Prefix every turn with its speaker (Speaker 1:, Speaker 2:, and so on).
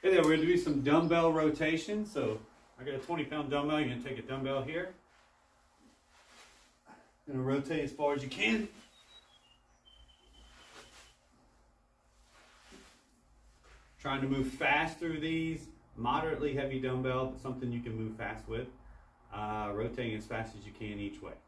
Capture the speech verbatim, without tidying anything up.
Speaker 1: Okay, then we're going to do some dumbbell rotation. So I got a twenty pound dumbbell. You're going to take a dumbbell here. Going to rotate as far as you can. Trying to move fast through these. Moderately heavy dumbbell, but something you can move fast with. Uh, rotating as fast as you can each way.